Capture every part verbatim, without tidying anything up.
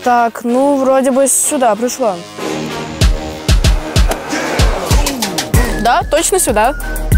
Так, ну, вроде бы сюда пришла. Да, точно сюда.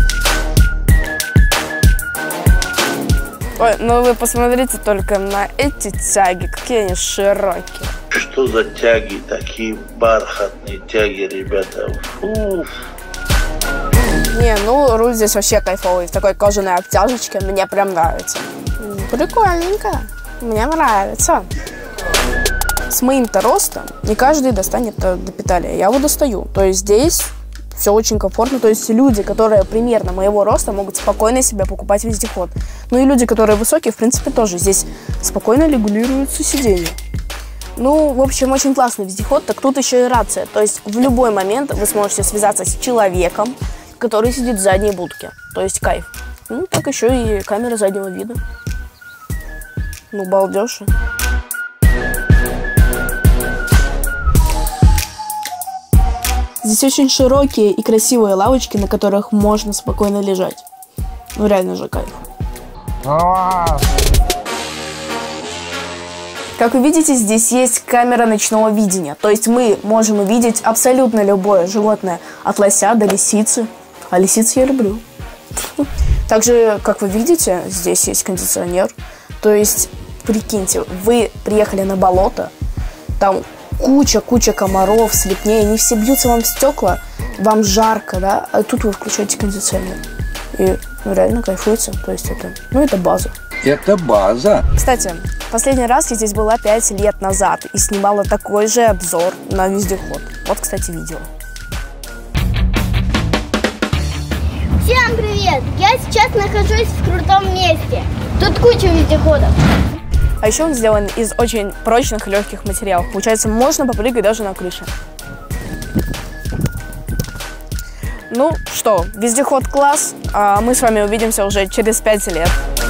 Ой, ну вы посмотрите только на эти тяги, какие они широкие. Что за тяги, такие бархатные тяги, ребята. Фу. Не, ну руль здесь вообще кайфовый, в такой кожаной обтяжечке, мне прям нравится. Прикольненько, мне нравится. С моим-то ростом не каждый достанет до педали, я его достаю. То есть здесь все очень комфортно, то есть люди, которые примерно моего роста, могут спокойно себе покупать вездеход. Ну и люди, которые высокие, в принципе, тоже здесь спокойно регулируются сиденья. Ну, в общем, очень классный вездеход, так тут еще и рация. То есть в любой момент вы сможете связаться с человеком, который сидит в задней будке. То есть кайф. Ну, так еще и камера заднего вида. Ну, балдеж. Здесь очень широкие и красивые лавочки, на которых можно спокойно лежать. Ну, реально же кайф. Как вы видите, здесь есть камера ночного видения. То есть мы можем увидеть абсолютно любое животное. От лося до лисицы. А лисиц я люблю. Также, как вы видите, здесь есть кондиционер. То есть, прикиньте, вы приехали на болото, там куча-куча комаров, слепней, они все бьются вам в стекла, вам жарко, да, а тут вы включаете кондиционер. И ну, реально кайфуется, то есть это, ну, это база. Это база. Кстати, последний раз я здесь была пять лет назад и снимала такой же обзор на вездеход. Вот, кстати, видео. Всем привет! Я сейчас нахожусь в крутом месте. Тут куча вездеходов. А еще он сделан из очень прочных и легких материалов. Получается, можно попрыгать даже на крыше. Ну что, вездеход класс, а мы с вами увидимся уже через пять лет.